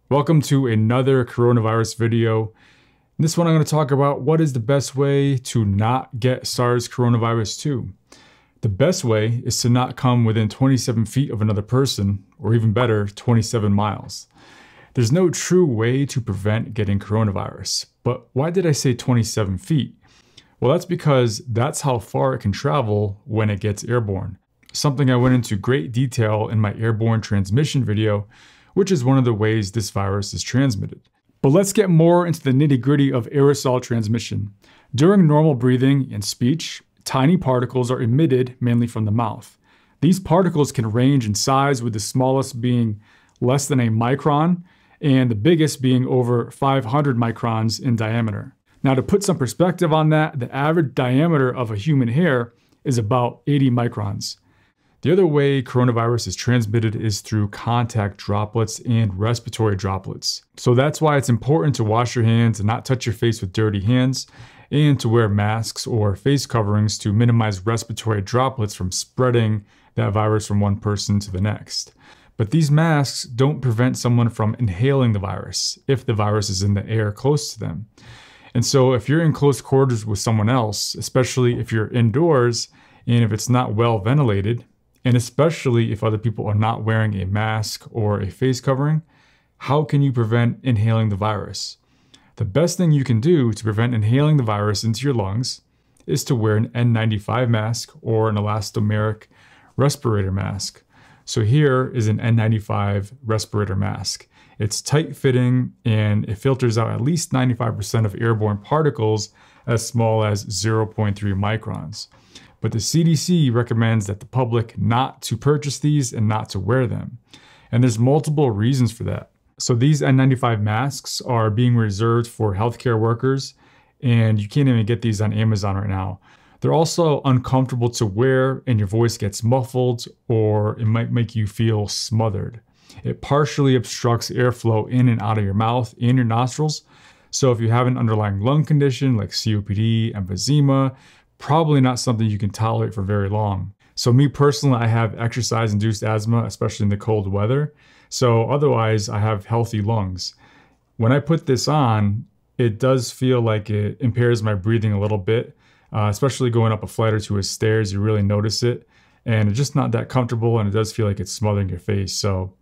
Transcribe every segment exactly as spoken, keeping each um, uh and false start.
Welcome to another coronavirus video. In this one, I'm going to talk about what is the best way to not get SARS coronavirus two. The best way is to not come within twenty-seven feet of another person, or even better, twenty-seven miles. There's no true way to prevent getting coronavirus. But why did I say twenty-seven feet? Well, that's because that's how far it can travel when it gets airborne. Something I went into great detail in my airborne transmission video, which is one of the ways this virus is transmitted. But let's get more into the nitty-gritty of aerosol transmission. During normal breathing and speech, tiny particles are emitted mainly from the mouth. These particles can range in size, with the smallest being less than a micron and the biggest being over five hundred microns in diameter. Now, to put some perspective on that, the average diameter of a human hair is about eighty microns. The other way coronavirus is transmitted is through contact droplets and respiratory droplets. So that's why it's important to wash your hands and not touch your face with dirty hands, and to wear masks or face coverings to minimize respiratory droplets from spreading that virus from one person to the next. But these masks don't prevent someone from inhaling the virus if the virus is in the air close to them. And so if you're in close quarters with someone else, especially if you're indoors and if it's not well ventilated, and especially if other people are not wearing a mask or a face covering, how can you prevent inhaling the virus? The best thing you can do to prevent inhaling the virus into your lungs is to wear an N ninety-five mask or an Elastomeric Respirator Mask. So here is an N ninety-five Respirator Mask. It's tight-fitting and it filters out at least ninety-five percent of airborne particles as small as zero point three microns. But the C D C recommends that the public not to purchase these and not to wear them. And there's multiple reasons for that. So these N ninety-five masks are being reserved for healthcare workers, and you can't even get these on Amazon right now. They're also uncomfortable to wear, and your voice gets muffled, or it might make you feel smothered. It partially obstructs airflow in and out of your mouth and your nostrils. So if you have an underlying lung condition like C O P D, emphysema, probably not something you can tolerate for very long. So me personally, I have exercise-induced asthma, especially in the cold weather. So otherwise, I have healthy lungs. When I put this on, it does feel like it impairs my breathing a little bit, uh, especially going up a flight or two of stairs. You really notice it, and it's just not that comfortable, and it does feel like it's smothering your face. So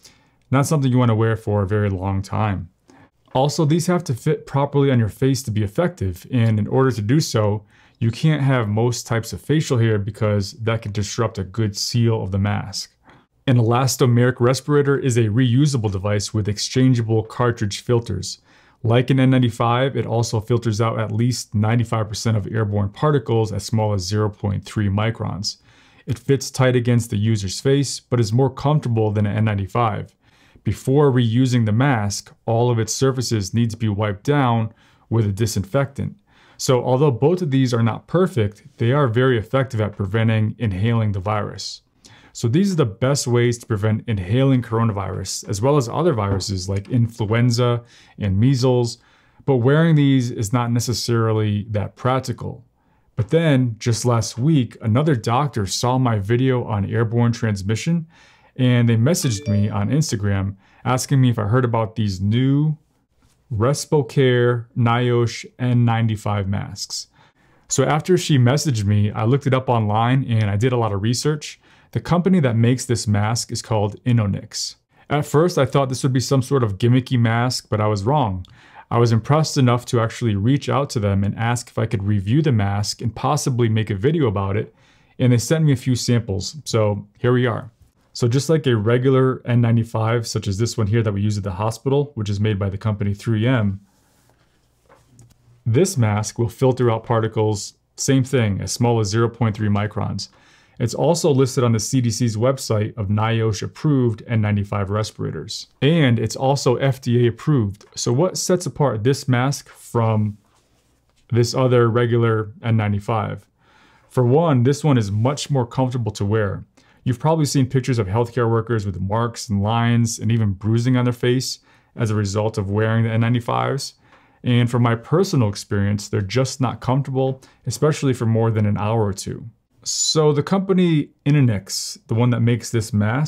not something you want to wear for a very long time. Also, these have to fit properly on your face to be effective, and in order to do so, you can't have most types of facial hair because that can disrupt a good seal of the mask. An elastomeric respirator is a reusable device with exchangeable cartridge filters. Like an N ninety-five, it also filters out at least ninety-five percent of airborne particles as small as zero point three microns. It fits tight against the user's face, but is more comfortable than an N ninety-five. Before reusing the mask, all of its surfaces need to be wiped down with a disinfectant. So although both of these are not perfect, they are very effective at preventing inhaling the virus. So these are the best ways to prevent inhaling coronavirus, as well as other viruses like influenza and measles. But wearing these is not necessarily that practical. But then, just last week, another doctor saw my video on airborne transmission, and they messaged me on Instagram asking me if I heard about these new Respokare N ninety-five masks. So after she messaged me, I looked it up online and I did a lot of research. The company that makes this mask is called Inonix. At first, I thought this would be some sort of gimmicky mask, but I was wrong. I was impressed enough to actually reach out to them and ask if I could review the mask and possibly make a video about it, and they sent me a few samples, so here we are. So just like a regular N ninety-five, such as this one here that we use at the hospital, which is made by the company three M, this mask will filter out particles, same thing, as small as zero point three microns. It's also listed on the C D C's website of NIOSH approved N ninety-five respirators. And it's also F D A approved. So what sets apart this mask from this other regular N ninety-five? For one, this one is much more comfortable to wear. You've probably seen pictures of healthcare workers with marks and lines and even bruising on their face as a result of wearing the N ninety-fives. And from my personal experience, they're just not comfortable, especially for more than an hour or two. So the company Inonix, the one that makes this mask,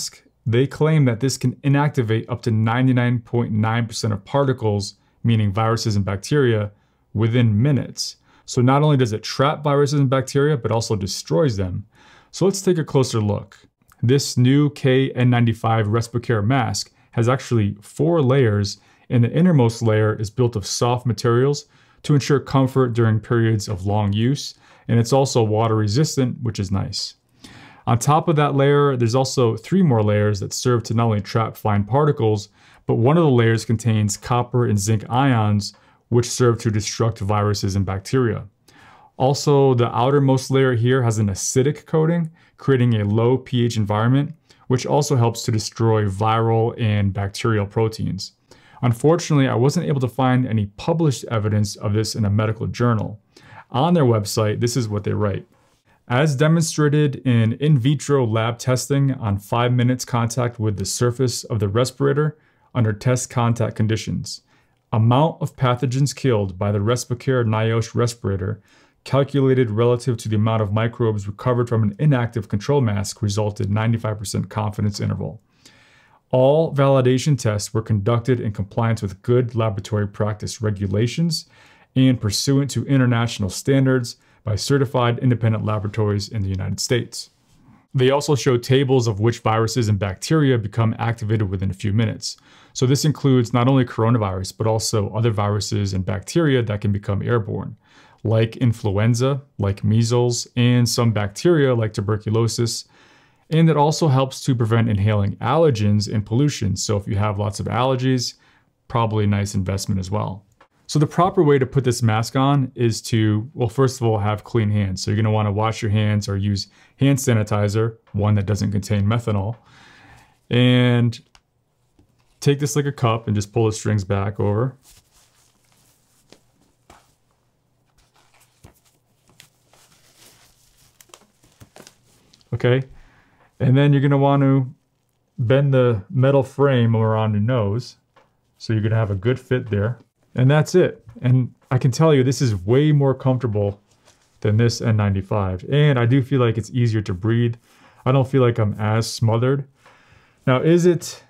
They claim that this can inactivate up to ninety-nine point nine percent of particles, meaning viruses and bacteria, within minutes. So not only does it trap viruses and bacteria, but also destroys them. So let's take a closer look. This new K N ninety-five Respokare Mask has actually four layers, and the innermost layer is built of soft materials to ensure comfort during periods of long use, and it's also water resistant, which is nice. On top of that layer, there's also three more layers that serve to not only trap fine particles, but one of the layers contains copper and zinc ions, which serve to destruct viruses and bacteria. Also, the outermost layer here has an acidic coating, creating a low pH environment, which also helps to destroy viral and bacterial proteins. Unfortunately, I wasn't able to find any published evidence of this in a medical journal. On their website, this is what they write. As demonstrated in in vitro lab testing on five minutes contact with the surface of the respirator under test contact conditions, amount of pathogens killed by the Respokare N ninety-five respirator calculated relative to the amount of microbes recovered from an inactive control mask resulted ninety-five percent confidence interval. All validation tests were conducted in compliance with good laboratory practice regulations and pursuant to international standards by certified independent laboratories in the United States. They also show tables of which viruses and bacteria become activated within a few minutes. So this includes not only coronavirus, but also other viruses and bacteria that can become airborne, like influenza, like measles, and some bacteria like tuberculosis. And it also helps to prevent inhaling allergens and pollution. So if you have lots of allergies, probably a nice investment as well. So the proper way to put this mask on is to, well, first of all, have clean hands. So you're gonna wanna wash your hands or use hand sanitizer, one that doesn't contain methanol. And take this like a cup and just pull the strings back over. Okay, and then you're gonna wanna bend the metal frame around your nose. So you're gonna have a good fit there. And that's it. And I can tell you, this is way more comfortable than this N ninety-five. And I do feel like it's easier to breathe. I don't feel like I'm as smothered. Now, is it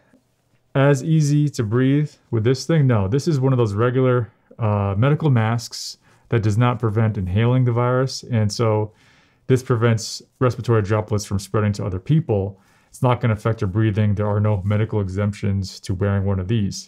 as easy to breathe with this thing? No, this is one of those regular uh, medical masks that does not prevent inhaling the virus. And so this prevents respiratory droplets from spreading to other people. It's not gonna affect your breathing. There are no medical exemptions to wearing one of these.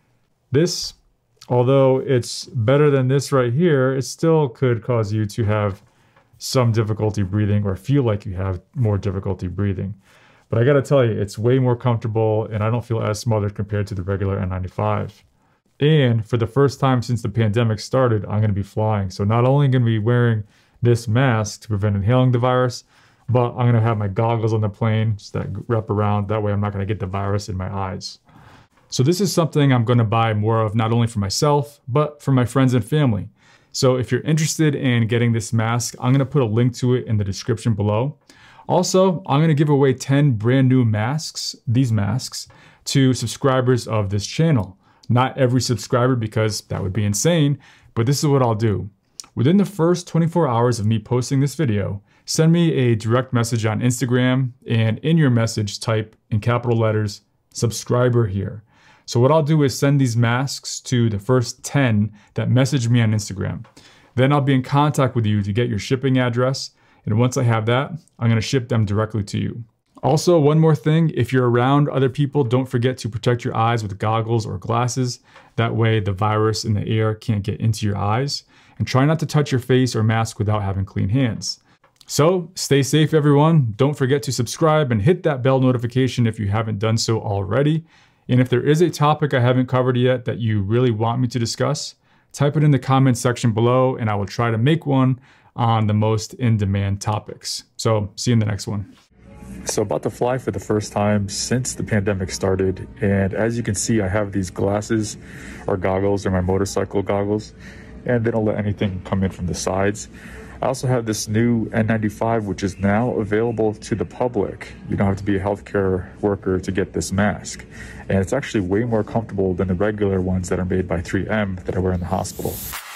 This, although it's better than this right here, it still could cause you to have some difficulty breathing or feel like you have more difficulty breathing. But I gotta tell you, it's way more comfortable and I don't feel as smothered compared to the regular N ninety-five. And for the first time since the pandemic started, I'm gonna be flying. So not only gonna be wearing this mask to prevent inhaling the virus, but I'm gonna have my goggles on the plane that wrap around. That way I'm not gonna get the virus in my eyes. So this is something I'm gonna buy more of, not only for myself, but for my friends and family. So if you're interested in getting this mask, I'm gonna put a link to it in the description below. Also, I'm gonna give away ten brand new masks, these masks, to subscribers of this channel. Not every subscriber, because that would be insane, but this is what I'll do. Within the first twenty-four hours of me posting this video, send me a direct message on Instagram, and in your message type in capital letters, subscriber here. So what I'll do is send these masks to the first ten that message me on Instagram. Then I'll be in contact with you to get your shipping address. And once I have that, I'm gonna ship them directly to you. Also, one more thing, if you're around other people, don't forget to protect your eyes with goggles or glasses. That way the virus in the air can't get into your eyes. And try not to touch your face or mask without having clean hands. So stay safe, everyone. Don't forget to subscribe and hit that bell notification if you haven't done so already. And if there is a topic I haven't covered yet that you really want me to discuss, type it in the comments section below and I will try to make one on the most in-demand topics. So see you in the next one. So about to fly for the first time since the pandemic started. And as you can see, I have these glasses or goggles, or my motorcycle goggles, and they don't let anything come in from the sides. I also have this new N ninety-five, which is now available to the public. You don't have to be a healthcare worker to get this mask. And it's actually way more comfortable than the regular ones that are made by three M that I wear in the hospital.